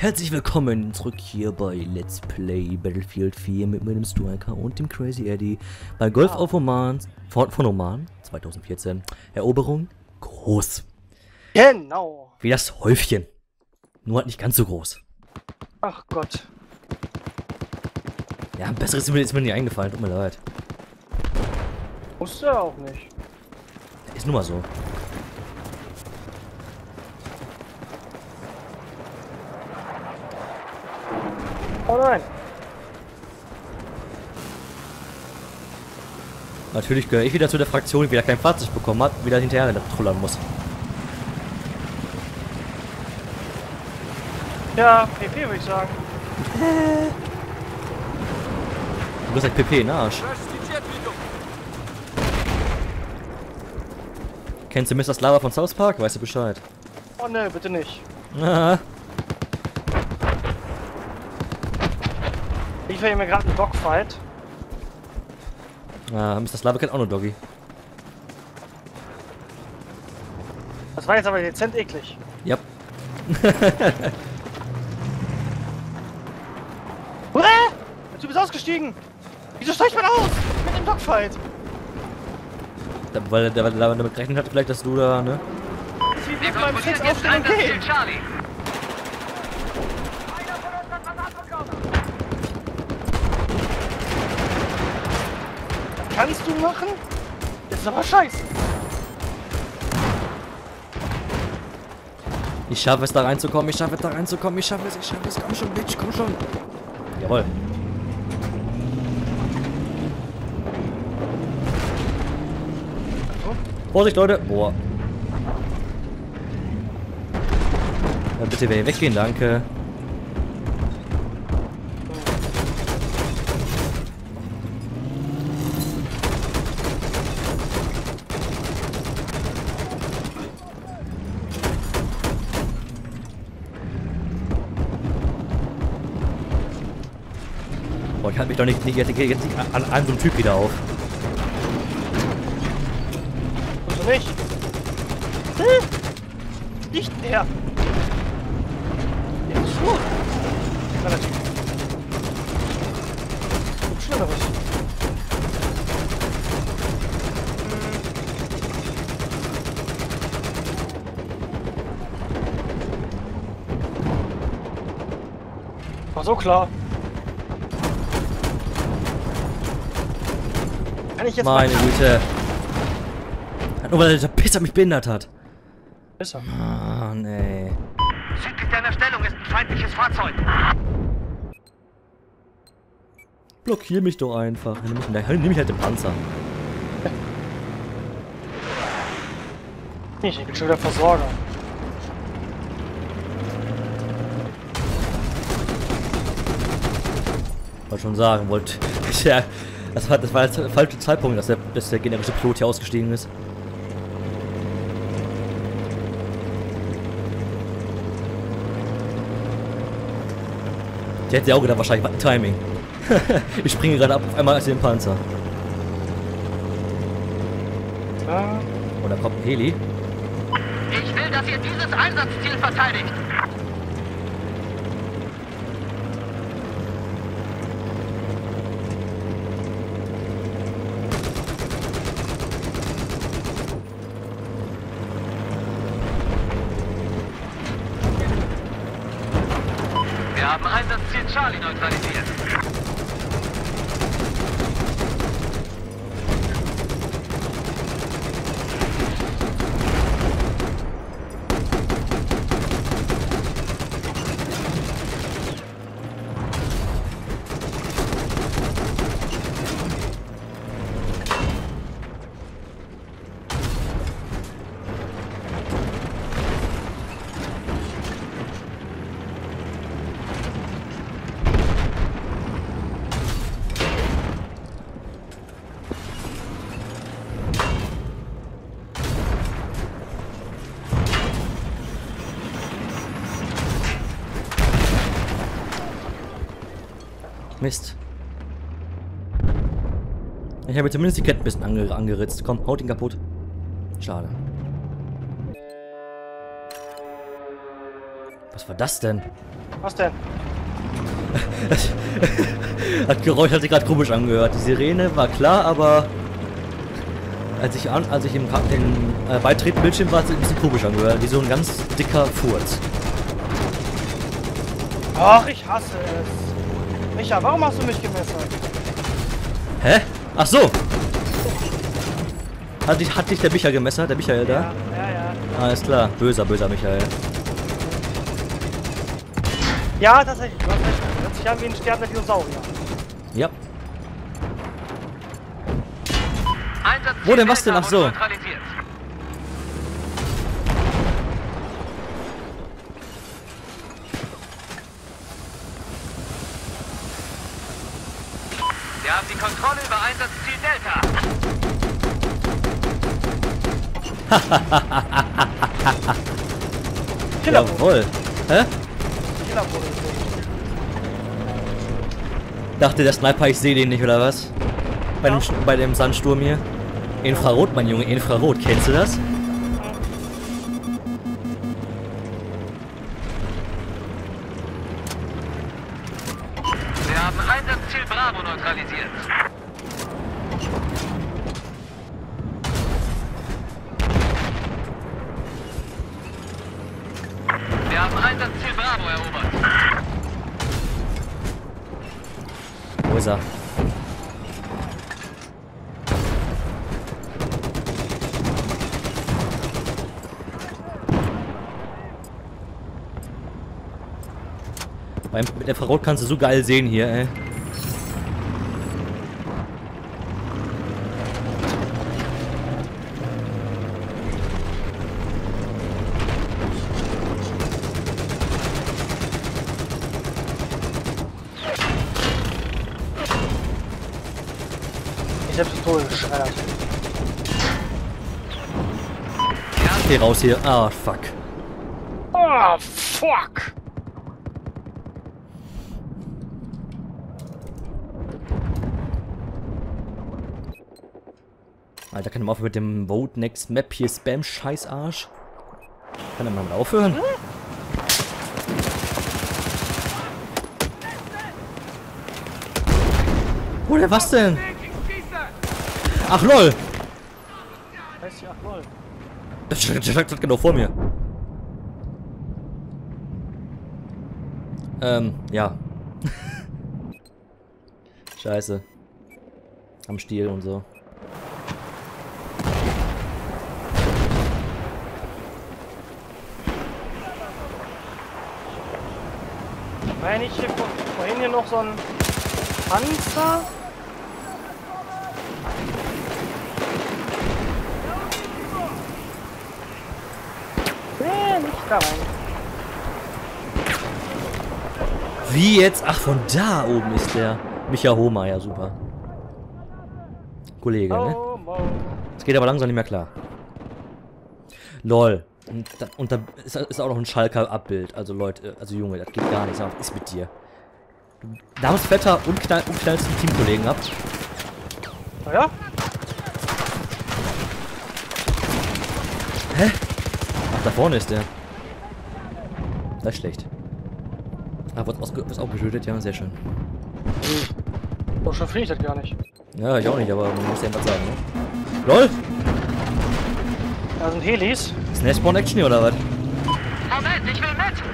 Herzlich willkommen zurück hier bei Let's Play Battlefield 4 mit meinem Striker und dem Crazy Eddie bei Golf of Oman von Oman 2014. Eroberung groß. Genau. Wie das Häufchen. Nur halt nicht ganz so groß. Ach Gott. Ja, ein besseres ist mir nicht eingefallen, tut mir leid. Musste er auch nicht. Ist nun mal so. Oh nein. Natürlich gehöre ich wieder zu der Fraktion, die wieder kein Fahrzeug bekommen hat, wieder hinterher trullern muss. Ja, PP würde ich sagen. Du bist halt PP in den Arsch. Kennst du Mr. Slava von South Park? Weißt du Bescheid? Oh ne, bitte nicht. Ah. Ich verliere mir gerade einen Dogfight. Ah, Mr. Slava kennt auch nur Doggy. Das war jetzt aber dezent eklig. Ja. Du bist ausgestiegen! Wieso steigt man aus? Mit dem Dogfight! Weil der damit gerechnet hat, vielleicht, dass du da, ne? Sie wird beim Sex aufstehen gehen! Kannst du machen? Das ist aber scheiße! Ich schaffe es da reinzukommen, ich schaffe es, komm schon, Bitch, komm schon. Jawohl. Vorsicht, Leute! Boah. Ja, bitte weggehen, danke. Boah, ich halte mich doch nicht jetzt an so einem Typ wieder auf. Also nicht! Nicht mehr! Ja, ist gut! Relativ. Gibt Schlimmeres. War so klar. Kann ich jetzt Meine Güte. Nur weil der Pisser mich behindert hat. Besser. Mann, ey. Südlich deiner Stellung ist ein feindliches Fahrzeug. Blockier mich doch einfach. Nimm mich halt den Panzer. Ich bin schon wieder Versorger. Wollte schon sagen, wollte. Ja, das war der falsche Zeitpunkt, dass der generische Pilot hier ausgestiegen ist. Der hätte ja auch gedacht, wahrscheinlich was ein Timing. Ich springe gerade ab, auf einmal als den Panzer. Ja. Oh, da kommt ein Heli. Ich will, dass ihr dieses Einsatzziel verteidigt. Wir haben Einsatzziel Charlie neutralisiert. Mist. Ich habe zumindest die Ketten ein bisschen angeritzt. Komm, haut ihn kaputt. Schade. Was war das denn? Was denn? Das Geräusch hat sich gerade komisch angehört. Die Sirene war klar, aber als ich im Beitretbildschirm war, hat es ein bisschen komisch angehört. Wie so ein ganz dicker Furz. Ach, ich hasse es. Micha, warum hast du mich gemessen? Hä? Ach so! Hat dich der Michael gemessert? Der Michael da? Ja. Alles klar. Böser Michael. Ja, tatsächlich. Du hast recht. Hört sich an wie ein sterbender Dinosaurier. Ja. Einsatzziel Wo denn, was denn? Delta Ach so. wurde neutralisiert. Wir haben die Kontrolle über Einsatzziel Delta. Jawohl. Hä? Dachte der Sniper, ich sehe den nicht, oder was? Bei dem Sandsturm hier. Infrarot, mein Junge, Infrarot. Kennst du das? Wir haben Einsatzziel Bravo neutralisiert. Wir haben Einsatzziel Bravo erobert. Wo ist er? Mit der Infrarot kannst du so geil sehen hier, ey. Ich hab Pistole geschreddert. Geh raus hier. Ah, fuck. Oh, fuck! Alter, kann er mal aufhören mit dem Vote Next Map hier Spam Scheißarsch? Kann er mal aufhören? Wo der was denn? Ach lol! Heißt ja, ach lol. Das steht genau vor mir. Ja. Scheiße. Am Stiel und so. War ja nicht hier vorhin hier noch so ein Panzer? Nee, nicht da rein. Wie jetzt? Ach, von da oben ist der. Micha Homa, ja super. Kollege, ne? Oh, oh. Es geht aber langsam nicht mehr klar. Lol. Und da ist auch noch ein Schalker Abbild. Also Leute, also Junge, das geht gar nicht. Was ist mit dir? Du Namensvetter und knallsten Teamkollegen habt. Na ja? Hä? Ach, da vorne ist der. Das ist schlecht. Ah, wird auch getötet? Ja, sehr schön. So schon finde ich das gar nicht. Ja, ich auch nicht, aber man muss ja was sagen, ne? LOL! Da sind Helis. Ist eine Spawn-Action hier, oder was? Moment, ich will mit!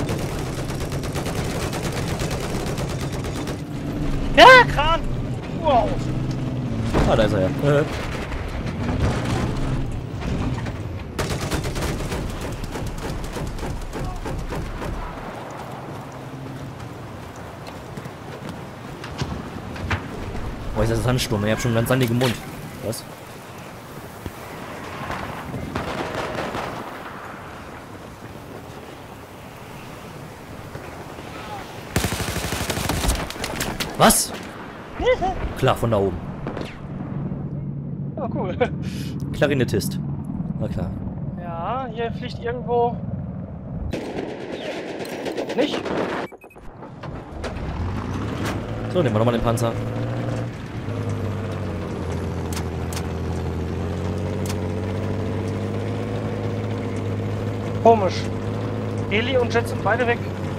Ja, Kran! Wow! Ah, da ist er ja. Oh, ist das ein Sandsturm? Ich hab schon einen ganz sandigen Mund. Was? Was? Klar, von da oben. Oh, cool. Klarinettist. Na klar. Ja, hier fliegt irgendwo... Nicht? So, nehmen wir nochmal den Panzer. Komisch. Heli und Jet sind beide weg.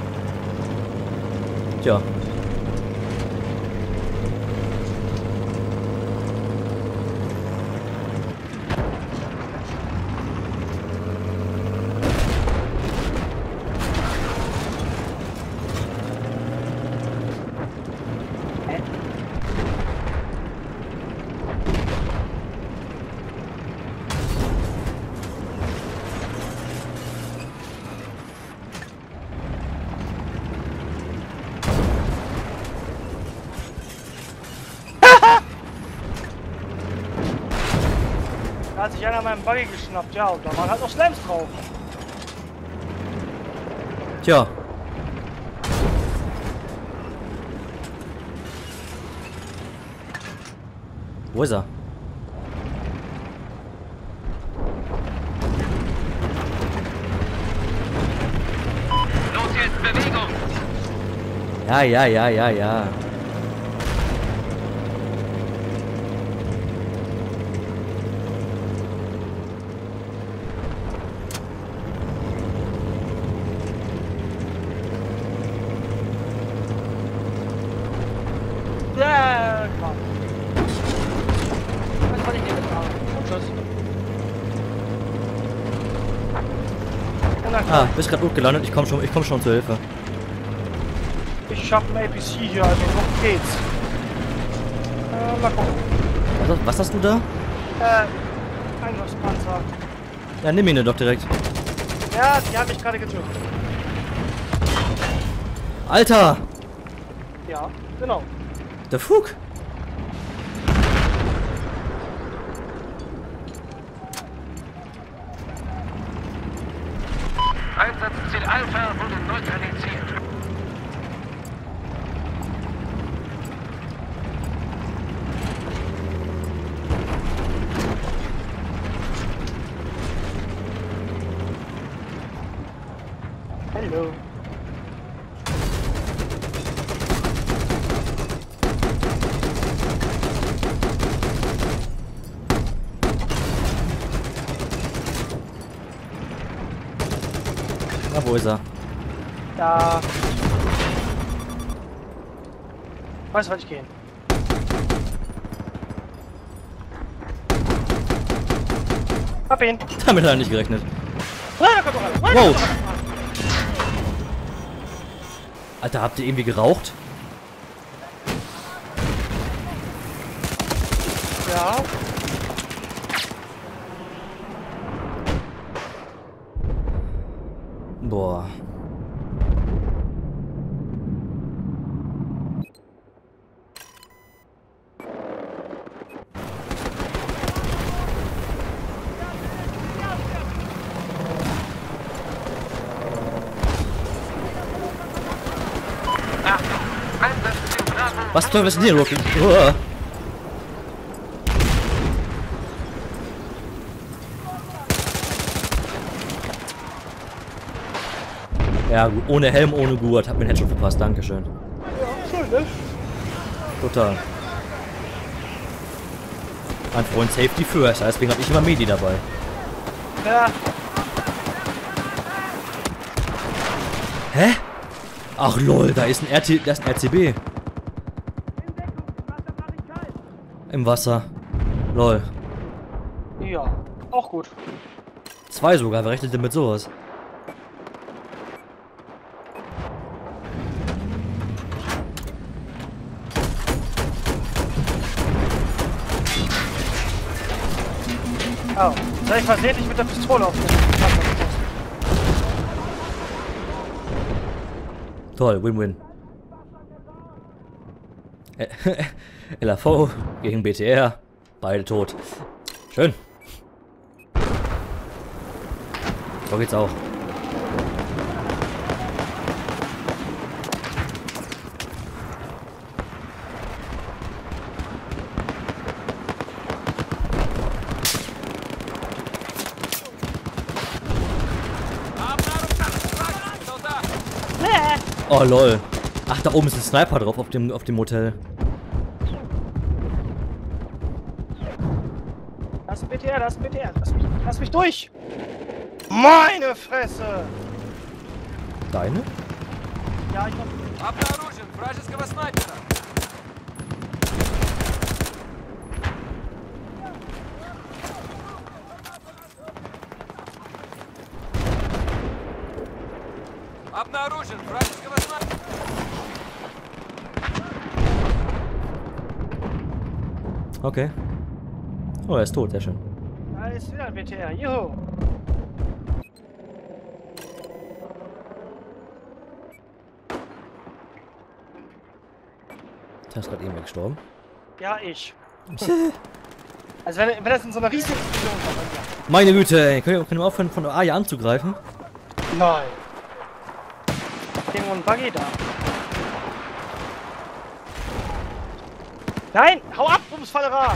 Tja. Da hat sich einer meinen Buggy geschnappt, ja, und da waren halt noch Slams drauf. Tja. Wo ist er? Los jetzt, Bewegung! Ja. Ja, klar. Was wollte ich dir mitmachen? Und tschüss. Und dann Ah, bist grad gut gelandet. Ich komm schon zur Hilfe. ich schaff ein APC hier, also noch geht's. Mal gucken. Was hast du da? Angriffspanzer. Ja, nimm ihn doch direkt. Ja, die haben mich gerade getötet. Alter! Ja, genau. Der Fug! Einsatzziel Alpha wurde neutralisiert. Hallo. Na, wo ist er? Da. Weiß, was ich gehen. Hab ihn. Damit hat er nicht gerechnet. Wow. Wow! Alter, habt ihr irgendwie geraucht? Ja. Boah. Achtung! Einsatzziel Bravo! Was zur Teufel ist denn hier, Rocket? Uah. Ja, gut. Ohne Helm, ohne Gurt. Hat mir den Headshot verpasst. Dankeschön. Ja, schön, ne? Total. Mein Freund Safety first. Deswegen habe ich immer Medi dabei. Ja. Hä? Ach lol, da ist ein RCB. Im Wasser. Lol. Ja, auch gut. 2 sogar. Wer rechnet denn mit sowas? Oh, soll ich versehentlich mit der Pistole auf den Toll, Win-Win. LAV gegen BTR. Beide tot. Schön. So geht's auch. Oh lol. Ach, da oben ist ein Sniper drauf auf dem Hotel. Das ist ein BTR, das ist ein BTR. Lass mich durch. Meine Fresse. Deine? Ja, ich hab... Обнаружен вражеского снайпера. Обнаружен вражеского снайпера. Okay. Oh, er ist tot, sehr schön. Da ist wieder ein WTR. Juhu. Der ist gerade eben gestorben. Ja, ich. Also wenn das in so einer riesigen Explosion war. Meine Güte, ey. Können wir aufhören, von A hier anzugreifen? Nein. Irgendwo ein Buggy da. Nein! Hau ab, Bumsfallerer!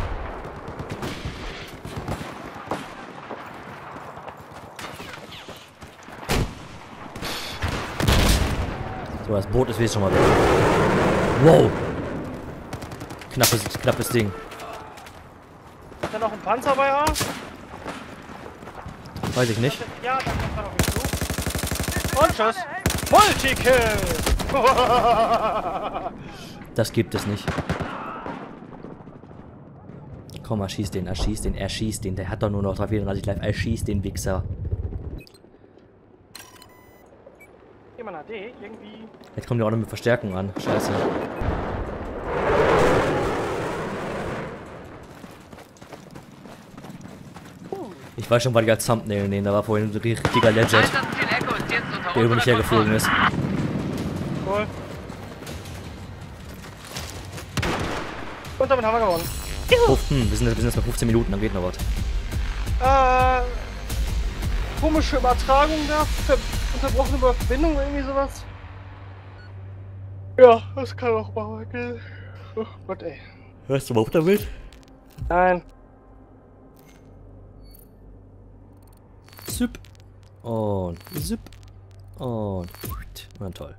So, das Boot ist jetzt schon mal weg. Wow! Knappes Ding. Ist da noch ein Panzer bei A? Weiß ich nicht. Ja, da kommt er noch nicht zu. Und tschüss! Multikill! Das gibt es nicht. Komm, erschieß den. Erschieß den. Der hat doch nur noch 334 Live. Erschieß den Wichser. Geh mal nach D, irgendwie. Jetzt kommt ja auch noch mit Verstärkung an. Scheiße. Ich weiß schon, was ich als Thumbnail nehmen. Da war vorhin ein richtiger Legend, Einsatzziel Echo ist jetzt unter der über mich unserer hergeflogen ist. Cool. Und damit haben wir gewonnen. Wir sind jetzt bei 15 Minuten, dann geht noch was. Komische Übertragung da, unterbrochene Verbindung, irgendwie sowas. Ja, das kann auch mal gehen. Oh Gott, ey. Hörst du überhaupt damit? Nein. Zip. Und zip. Und. Na toll.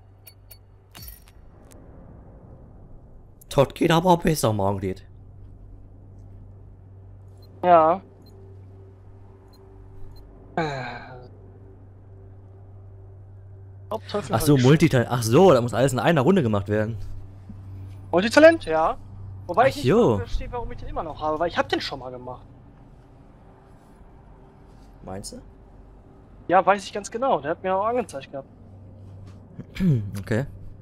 Todd geht aber auch besser morgen geht. Ja. Ach so, Multitalent. Ach so, da muss alles in einer Runde gemacht werden. Multitalent, ja. Wobei Ach ich nicht jo. verstehe, warum ich den immer noch habe, weil ich habe den schon mal gemacht. Meinst du? Ja, weiß ich ganz genau. Der hat mir auch angezeigt gehabt. Okay.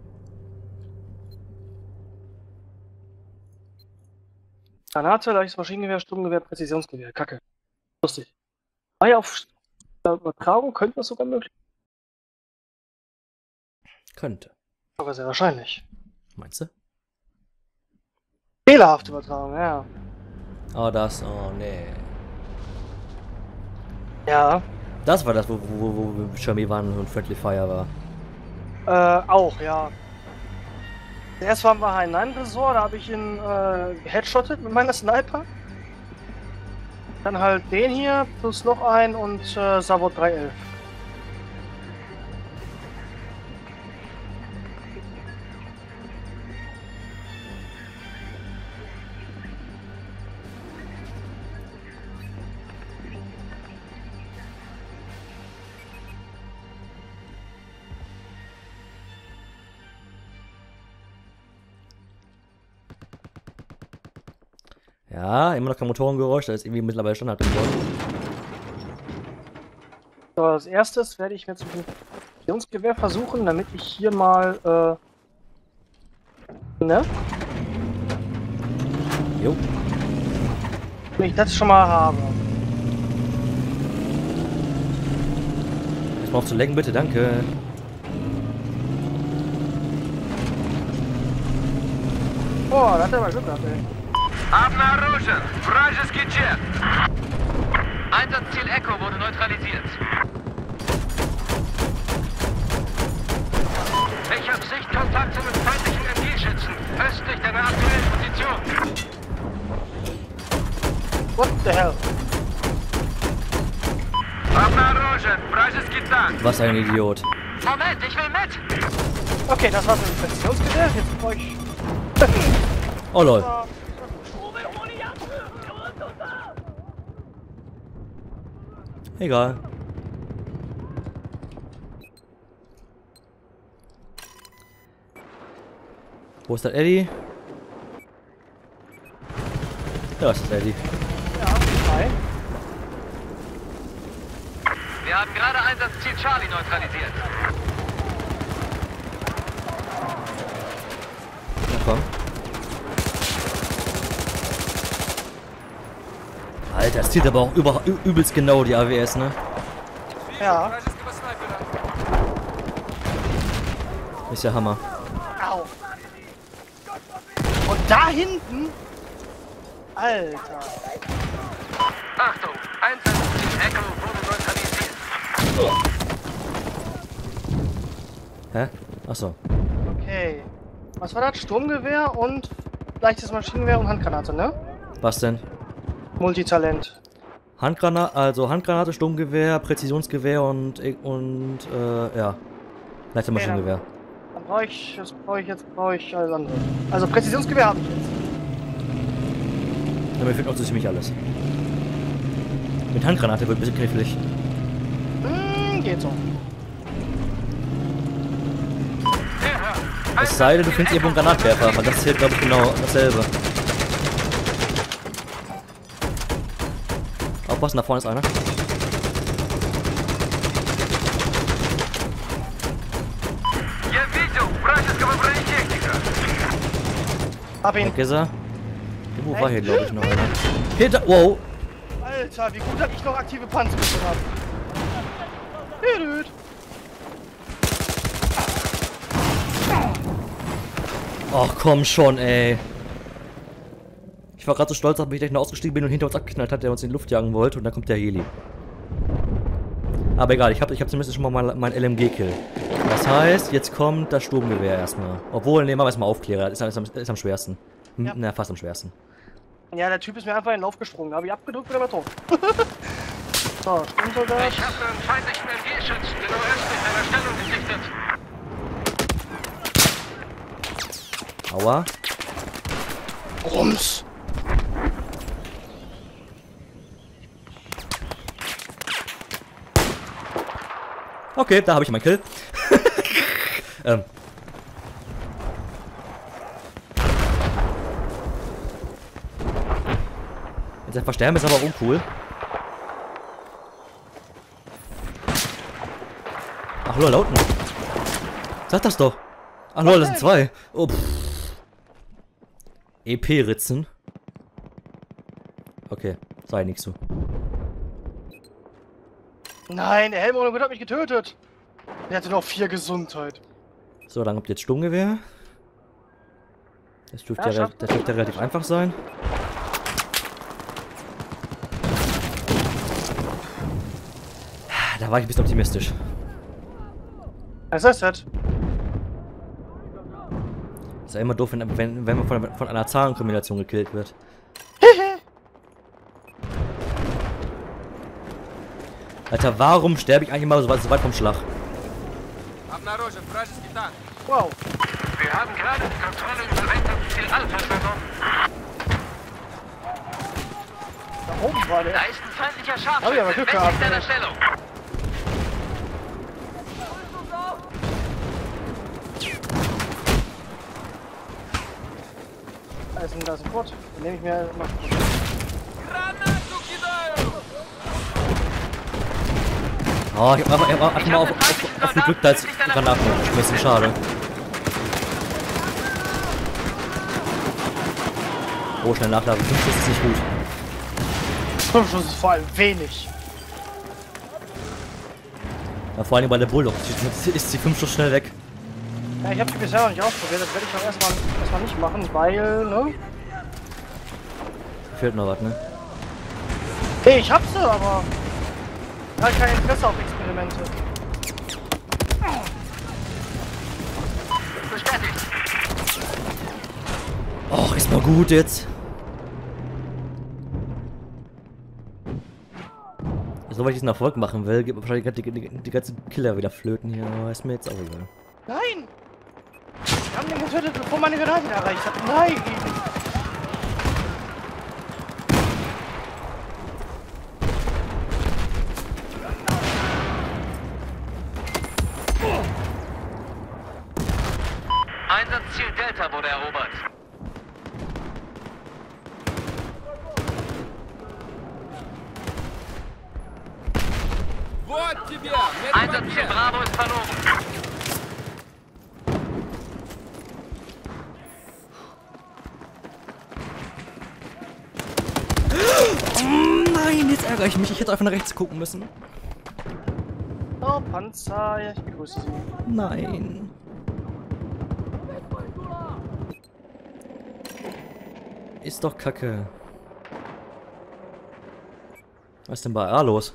Granate, leichtes Maschinengewehr, Sturmgewehr, Präzisionsgewehr. Kacke. Lustig. Ah ja, auf Übertragung könnte das sogar möglich sein. Könnte. Aber sehr wahrscheinlich. Meinst du? Fehlerhafte Übertragung, ja. Oh, das. Oh, nee. Ja. Das war das, wo Shermie waren und Friendly Fire war. Auch, ja. Erst waren wir ein Resort, da habe ich ihn headshottet mit meiner Sniper. Dann halt den hier, plus noch einen und Savot 311. Ja, immer noch kein Motorengeräusch, das ist irgendwie mittlerweile Standard geworden. So, als erstes werde ich mir zum Präzisionsgewehr versuchen, damit ich hier mal, ne? Jo. Damit ich das schon mal habe. Jetzt mal auf zu lenken, bitte, danke. Boah, da hat er mal Glück gehabt, ey. Обнаружен вражеский джет. Einsatzziel Echo wurde neutralisiert. Ich habe Sichtkontakt zu einem feindlichen MG-Schützen, östlich deiner aktuellen Position. What the hell? Обнаружен вражеский танк. Was ein Idiot. Moment, ich will mit! Okay, das war's mit dem Präzisionsgewehr. Jetzt brauche ich... Oh lol. Wo ist der Eddie? Da ist der Eddie. Ja, frei. Wir haben gerade Einsatzziel Charlie neutralisiert. Na komm. Alter, das zielt aber auch übelst genau die AWS, ne? Ja. Вражеского снайпера. Ist ja Hammer. Au. Und da hinten? Alter. Achtung, Einsatzziel Echo wurde neutralisiert. Hä? Achso. Okay. Was war das? Sturmgewehr und leichtes Maschinengewehr und Handgranate, ne? Was denn? Multitalent. Handgranate, Sturmgewehr, Präzisionsgewehr und ja. Leichter Maschinengewehr. Dann brauche ich alles andere. Also Präzisionsgewehr habe ich jetzt. Ja, mir fehlt auch so ziemlich alles. Mit Handgranate wird ein bisschen knifflig. Geht so. Es sei denn, du findest irgendwo einen Granatwerfer, aber das zählt, glaube ich, genau dasselbe. Aufpassen, da vorne ist einer. Я видел вражеского бронетехника. Hab ihn. Weg ist er. Irgendwo war hier, glaube ich, noch einer. Hinter. Wow! Alter, wie gut, dass ich noch aktive Panzerrüstung habe. Ach komm schon, ey. Ich war gerade so stolz, dass ich gleich noch ausgestiegen bin und hinter uns abgeknallt hat, der uns in die Luft jagen wollte und dann kommt der Heli. Aber egal, ich hab zumindest schon mal mein LMG-Kill. Das heißt, jetzt kommt das Sturmgewehr erstmal. Obwohl, nehmen wir erstmal Aufklärer, ist am schwersten. Ja. Na, fast am schwersten. Ja, der Typ ist mir einfach in den Lauf gesprungen. Habe ich abgedrückt, bin er tot. So, Sturmsoldat. Ich habe einen feindlichen MG-Schützen genau östlich deiner Stellung gesichtet. Aua. Rums. Okay, da habe ich meinen Kill. Jetzt einfach sterben ist aber uncool. Ach lol, da unten. Sag das doch. Ach lol, das sind zwei. Oh, EP-Ritzen. Okay, sei nix so. Nein, der Helmut hat mich getötet. Der hatte noch 4 Gesundheit. So, dann kommt jetzt Sturmgewehr. Das dürfte ja, relativ einfach sein. Da war ich ein bisschen optimistisch. Was ist das? Ist ja immer doof, wenn man von einer Zahlenkombination gekillt wird. Alter, warum sterbe ich eigentlich immer so weit vom Schlag? Обнаружен вражеский танк. Wow. Wir haben gerade die Kontrolle über Einsatzziel Alpha übernommen. Da oben war der. Da ist ein feindlicher Hab ich aber Scharfschütze Glück westlich gehabt, deiner ey. Stellung. Da ist ein Bot. Den nehme ich mir mal. Гранату кидаю! Oh, ich hab einfach mal auf die Glück, da als Granaten geschmissen. Schade. Oh, schnell nachladen. 5 Schuss ist nicht gut. 5 Schuss ist vor allem wenig. Ja, vor allem bei der Bulldog ist die 5 Schuss schnell weg. Ja, ich habe die bisher noch nicht ausprobiert. Das werde ich auch erstmal nicht machen, weil, ne? Fehlt noch was, ne? Hey, ich hab sie, aber halt kein Interesse auf Experimente. Bestätigt. Och, ist mal gut jetzt. So, weil ich diesen Erfolg machen will, geht wahrscheinlich die ganzen Killer wieder flöten hier, aber ist mir jetzt auch egal. Nein! Wir haben den getötet, bevor meine Granate erreicht hat. Nein! Einsatzziel Delta wurde erobert. Вот тебе! Einsatzziel Bravo ist verloren. Nein, jetzt ärgere ich mich. Ich hätte einfach nach rechts gucken müssen. Oh, Panzer, ja, ich begrüße Sie. Nein. Ist doch kacke. Was ist denn bei A los?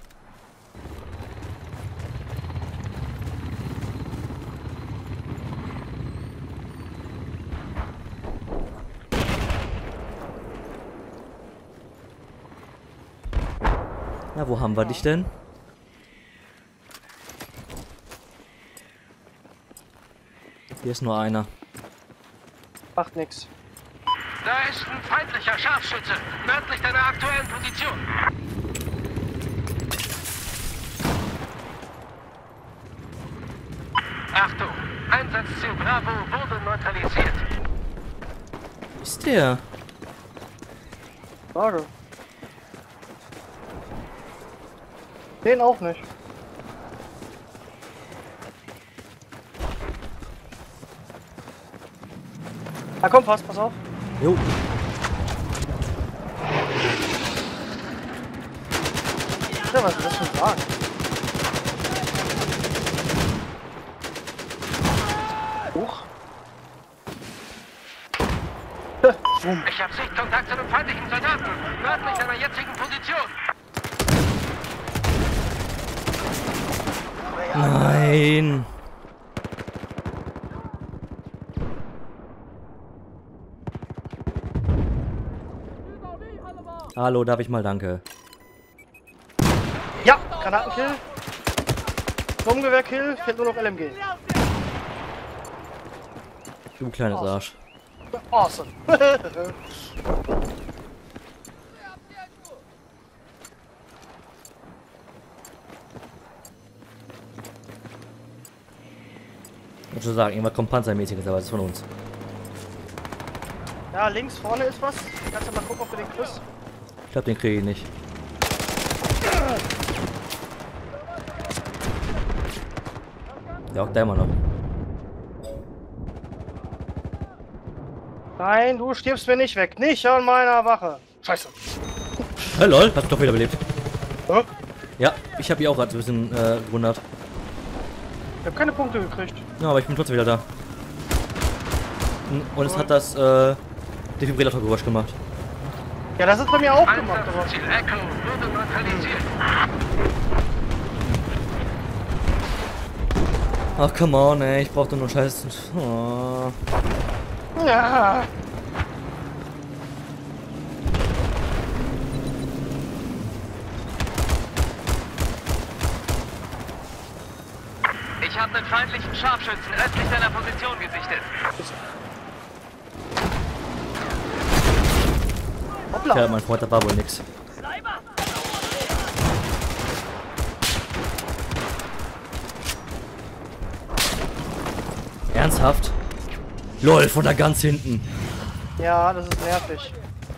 Na, wo haben wir dich denn? Hier ist nur einer. Macht nix. Da ist ein feindlicher Scharfschütze, nördlich deiner aktuellen Position. Achtung, Einsatzziel Bravo wurde neutralisiert. Ist der? Frage. Den auch nicht. Ah, komm, pass auf. Jo. Ja, was ist das für ein Wagen? Huch. Ich habe Sichtkontakt zu einem feindlichen Soldaten, nördlich deiner jetzigen Position. Nein. Hallo, darf ich mal danke? Ja, Granatenkill. Sturmgewehrkill, fehlt nur noch LMG. Du kleines Arsch. Awesome. Ich muss schon sagen, irgendwas kommt Panzermäßiges, aber das ist von uns. Ja, links vorne ist was. Kannst du mal gucken, ob du den kriegst. Ich glaube, den kriege ich nicht. Ja, auch der immer noch. Nein, du stirbst mir nicht weg. Nicht an meiner Wache. Scheiße. Hey, lol, hast du doch wieder belebt. Hä? Ja, ich habe ihn auch gerade ein bisschen gewundert. Ich habe keine Punkte gekriegt. Ja, aber ich bin trotzdem wieder da. Und es hat das Defibrillator-Geräusch gemacht. Ja, das ist bei mir auch gemacht, aber. Einsatzziel Echo wurde neutralisiert. Ach, come on, ey, ich brauch doch nur Scheiß. Oh. Ja. Ich habe einen feindlichen Scharfschützen östlich deiner Position gesichtet. Hoppla. Tja, mein Freund, da war wohl nix. Ernsthaft? LOL, von da ganz hinten. Ja, das ist nervig.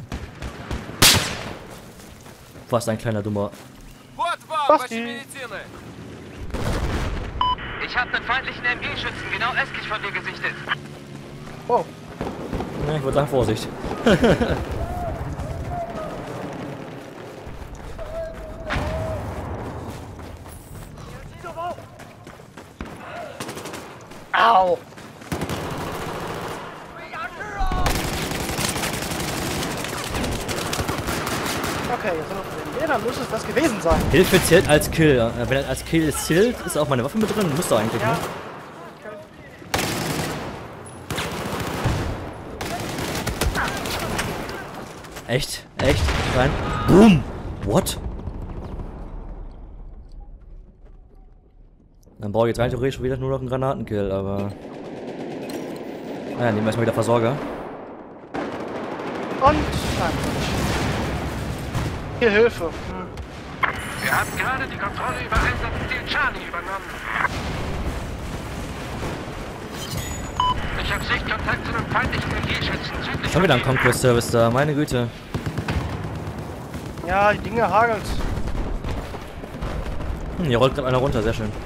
Was ein kleiner Dummer. Вот вам, Basti. ваши медицины! Ich habe einen feindlichen MG-Schützen genau östlich von dir gesichtet. Oh. Ja, ich würde sagen, Vorsicht. Au. Okay, jetzt sind wir auf dem. Dann muss es das gewesen sein. Hilfe zählt als Kill. Wenn er als Kill zählt, ist auch meine Waffe mit drin. Müsste eigentlich, Ja. ne? Echt? Echt? Rein? Boom! What? Dann brauche ich jetzt rein theoretisch wieder nur noch einen Granatenkill, aber... Naja, nehmen wir erstmal wieder Versorger. Und. Nein. Hier Hilfe. Hm. Wir haben gerade die Kontrolle über Einsatzziel Charlie übernommen. Ich habe Sichtkontakt zu einem feindlichen MG-Schützen südlich Schon wieder ein von dir. Conquest Service da, meine Güte. Ja, die Dinge hagelt. Hier rollt gerade einer runter, sehr schön.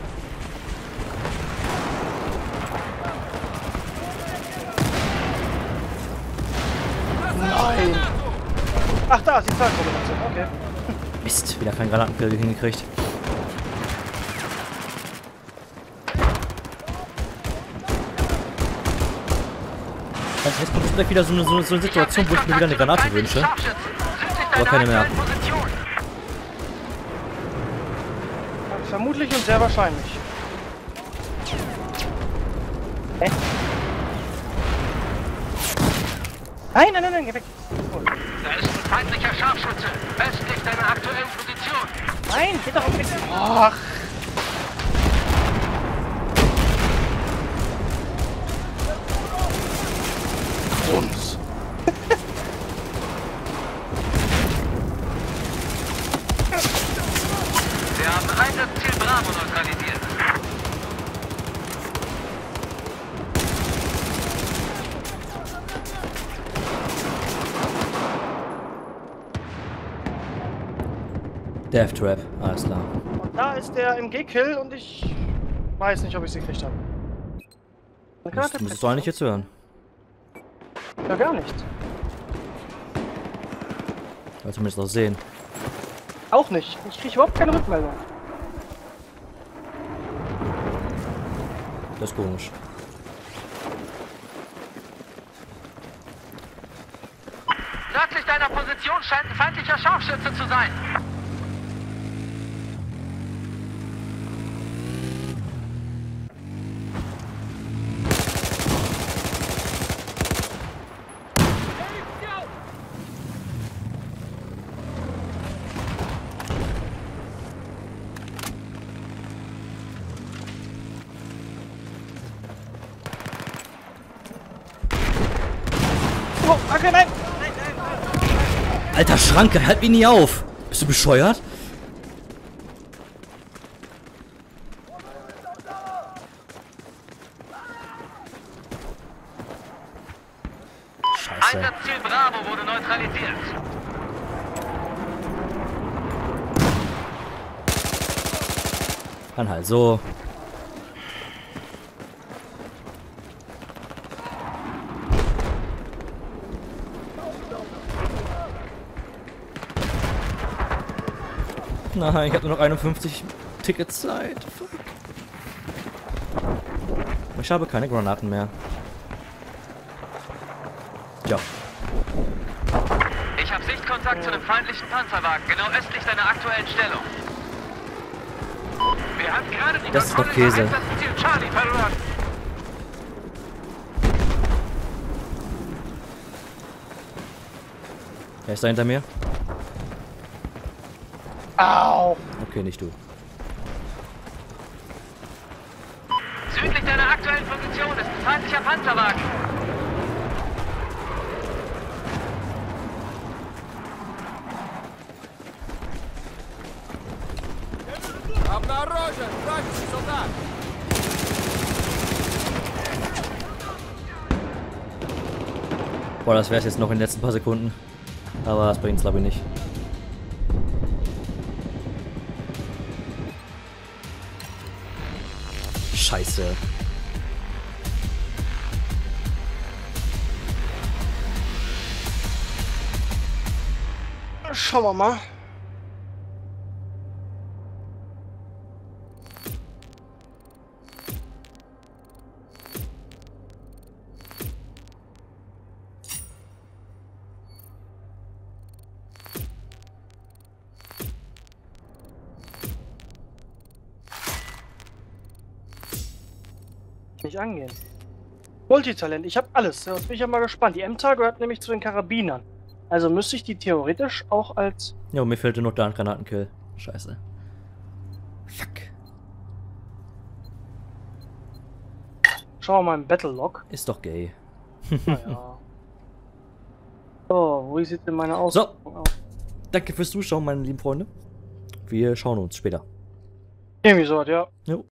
Nein! Ach, da ist die Zahlkombination, okay. Mist, wieder keinen Granatenkill hingekriegt. Also jetzt kommt vielleicht wieder so eine Situation, wo ich mir wieder eine Granate wünsche. Aber keine mehr. Vermutlich und sehr wahrscheinlich. Hä? Nein, geh weg. Da ist ein feindlicher Scharfschütze. Östlich deiner aktuellen Position. Nein, geh doch weg. Ach. Uns. Wir haben Einsatzziel Bravo neutralisiert. Death Trap, alles klar. Und da ist der MG-Kill und ich weiß nicht, ob ich sie gekriegt habe. Das musst du eigentlich jetzt hören. Ja, gar nicht. Oder zumindest auch sehen. Auch nicht. Ich kriege überhaupt keine Rückmeldung. Das ist komisch. Nördlich deiner Position scheint ein feindlicher Scharfschütze zu sein. Oh, okay, nein! Alter Schranke, halt mich nie auf! Bist du bescheuert? Scheiße. Einsatzziel Bravo wurde neutralisiert. Dann halt so. Nein, ich habe nur noch 51 Tickets Zeit. Fuck. Ich habe keine Granaten mehr. Ja. Ich habe Sichtkontakt zu einem feindlichen Panzerwagen, genau östlich deiner aktuellen Stellung. Wir haben gerade die Das ist doch Kontrolle Käse. über Einsatzziel Charlie verloren. Wer ist da hinter mir? Au! Okay, nicht du. Südlich deiner aktuellen Position ist ein feindlicher Panzerwagen. Обнаружен! Вражеский солдат! Boah, das wäre es jetzt noch in den letzten paar Sekunden. Aber das bringt's glaube ich nicht. Scheiße. Schauen wir mal. Nicht angehen. Multitalent, ich habe alles. Jetzt bin ich ja mal gespannt. Die MTA gehört nämlich zu den Karabinern. Also müsste ich die theoretisch auch als... Ja, mir fehlte noch der Granatenkill. Scheiße. Fuck. Schauen wir mal im Battle-Log. Ist doch gay. Naja. So, wie sieht denn meine Ausrüstung aus? Danke fürs Zuschauen, meine lieben Freunde. Wir schauen uns später. Irgendwie so, ja. Jo.